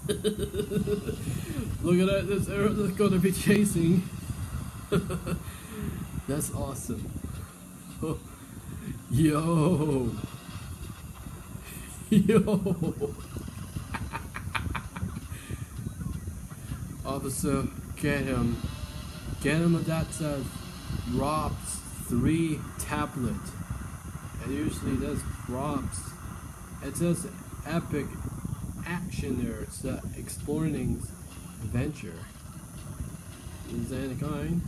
Look at that, this arrow that's gonna be chasing. That's awesome. Oh. Yo. Yo. Officer, get him. Get him. That says ROPS 3 tablet. It usually does ROPS. It says epic action there. It's exploring adventure. Is that any kind?